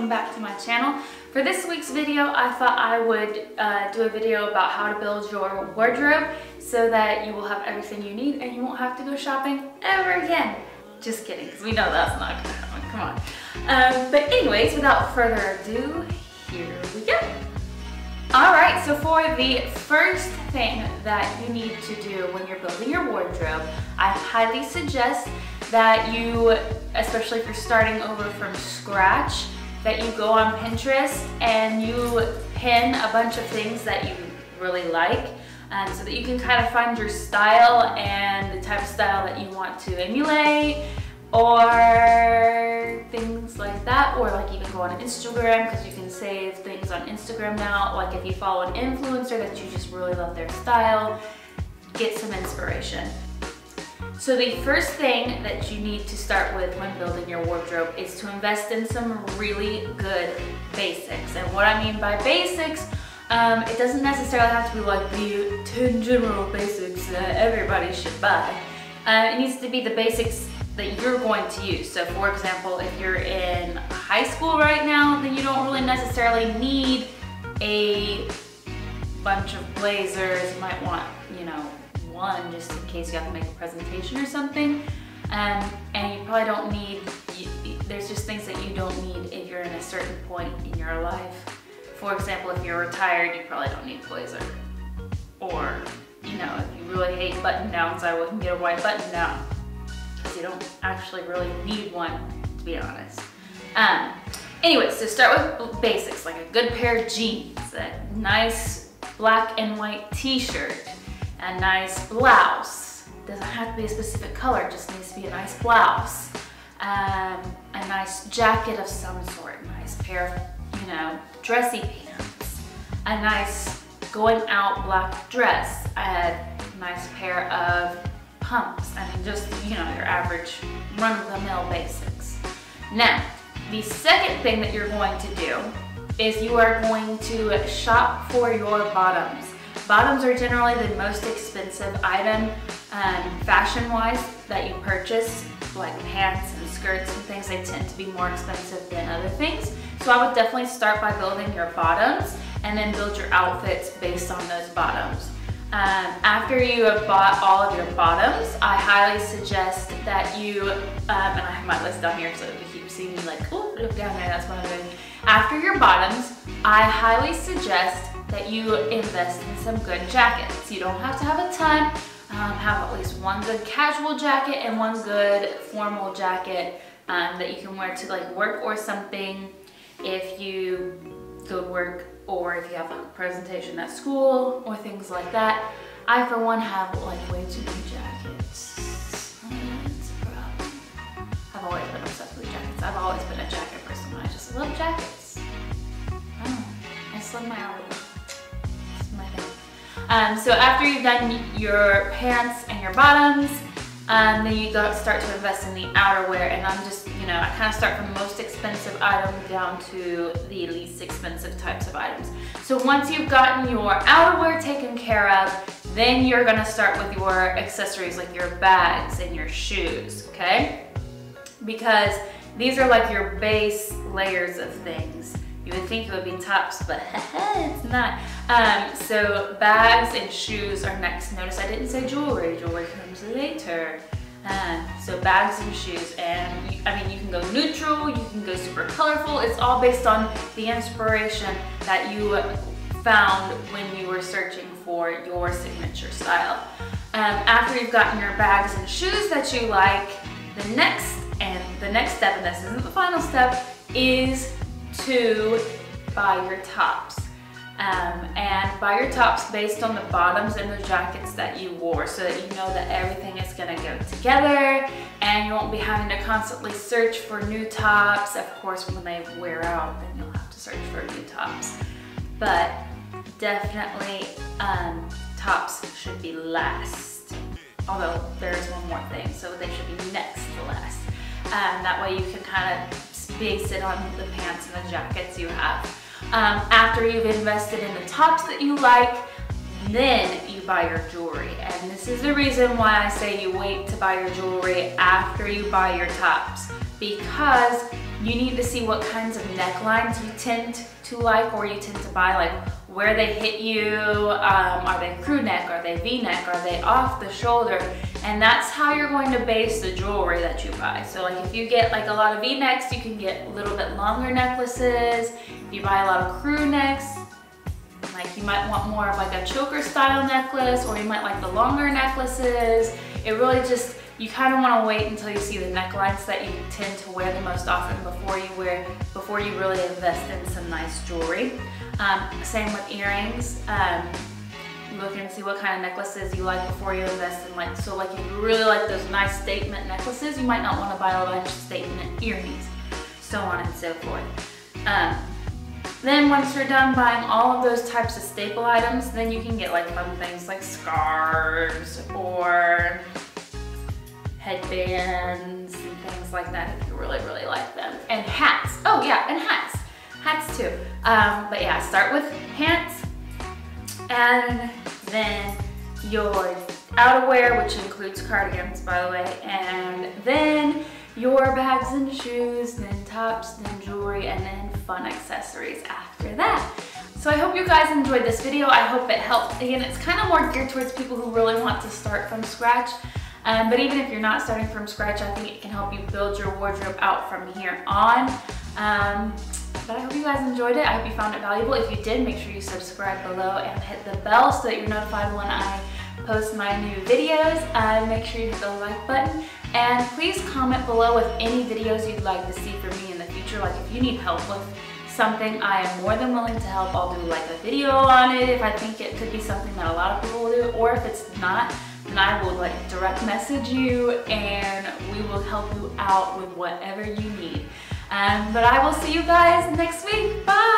welcome back to my channel. For this week's video, I thought I would do a video about how to build your wardrobe so that you will have everything you need and you won't have to go shopping ever again. Just kidding, because we know that's not gonna happen, come on. But anyways, without further ado, here we go. Alright, so for the first thing that you need to do when you're building your wardrobe, I highly suggest that you, especially if you're starting over from scratch, that you go on Pinterest and you pin a bunch of things that you really like, so that you can kind of find your style and the type of style that you want to emulate, or things like that, or like even go on Instagram, because you can save things on Instagram now. Like if you follow an influencer that you just really love their style, get some inspiration. So the first thing that you need to start with when building your wardrobe is to invest in some really good basics. And what I mean by basics, it doesn't necessarily have to be like the 10 general basics that everybody should buy. It needs to be the basics that you're going to use. So for example, if you're in high school right now, then you don't really necessarily need a bunch of blazers. You might want, you know, one just in case you have to make a presentation or something. And you probably don't need, there's just things that you don't need if you're in a certain point in your life. For example, if you're retired, you probably don't need a blazer. Or, you know, if you really hate button downs, I wouldn't get a white button down, because you don't actually really need one, to be honest. Anyway, so start with basics, like a good pair of jeans, a nice black and white t-shirt, a nice blouse. Doesn't have to be a specific color, it just needs to be a nice blouse. A nice jacket of some sort, a nice pair of, you know, dressy pants, a nice going out black dress, a nice pair of pumps. I mean, just, you know, your average run-of-the-mill basics. Now, the second thing that you're going to do is you are going to shop for your bottoms. Bottoms are generally the most expensive item fashion-wise that you purchase, like pants and skirts and things. They tend to be more expensive than other things. So I would definitely start by building your bottoms and then build your outfits based on those bottoms. After you have bought all of your bottoms, I highly suggest that you, and I have my list down here so if you keep seeing me like, oh, look down there, that's what I'm doing. After your bottoms, I highly suggest that you invest in some good jackets. You don't have to have a ton. Have at least one good casual jacket and one good formal jacket that you can wear to like work or something if you go to work, or if you have like a presentation at school or things like that. I for one have like way too many jackets. It's a problem. I've always been obsessed with jackets. I've always been a jacket person. I just love jackets. I just love my outfit. So after you've done your pants and your bottoms, then you start to invest in the outerwear, and I'm just, you know, I kind of start from the most expensive item down to the least expensive types of items. So once you've gotten your outerwear taken care of, then you're gonna start with your accessories, like your bags and your shoes, okay? Because these are like your base layers of things. You would think it would be tops, but it's not. So bags and shoes are next. Notice I didn't say jewelry. Jewelry comes later. So bags and shoes, and I mean, you can go neutral, you can go super colorful. It's all based on the inspiration that you found when you were searching for your signature style. After you've gotten your bags and shoes that you like, the next step, and this isn't the final step, is to buy your tops. And buy your tops based on the bottoms and the jackets that you wore, so that you know that everything is gonna go together and you won't be having to constantly search for new tops. Of course, when they wear out, then you'll have to search for new tops. But definitely tops should be last. Although there is one more thing, so they should be next to last. That way you can kind of base it on the pants and the jackets you have. After you've invested in the tops that you like, then you buy your jewelry. And this is the reason why I say you wait to buy your jewelry after you buy your tops, because You need to see what kinds of necklines you tend to like, or you tend to buy, like where they hit you. Are they crew neck? Are they V-neck? Are they off the shoulder? And that's how you're going to base the jewelry that you buy. So like if you get like a lot of V-necks, you can get a little bit longer necklaces. If you buy a lot of crew necks, like you might want more of like a choker style necklace, or you might like the longer necklaces. It really just, you kind of want to wait until you see the necklines that you tend to wear the most often before you really invest in some nice jewelry. Same with earrings. Look and see what kind of necklaces you like before you invest in, like, so like if you really like those nice statement necklaces, you might not want to buy a bunch of statement earrings, so on and so forth. Then once you're done buying all of those types of staple items, then you can get like fun things like scarves or headbands and things like that if you really, really like them. And hats. Oh yeah, and hats. Hats too. But yeah, start with hats, and then your outerwear, which includes cardigans, by the way, and then your bags and shoes, then tops, then jewelry, and then fun accessories after that. So I hope you guys enjoyed this video. I hope it helped. Again, it's kind of more geared towards people who really want to start from scratch. But even if you're not starting from scratch, I think it can help you build your wardrobe out from here on. But I hope you guys enjoyed it. I hope you found it valuable. If you did, make sure you subscribe below and hit the bell so that you're notified when I post my new videos. Make sure you hit the like button. And please comment below with any videos you'd like to see from me in the future. Like if you need help with something, I am more than willing to help. I'll do like a video on it if I think it could be something that a lot of people will do, or if it's not, then I will like direct message you and we will help you out with whatever you need. But I will see you guys next week. Bye!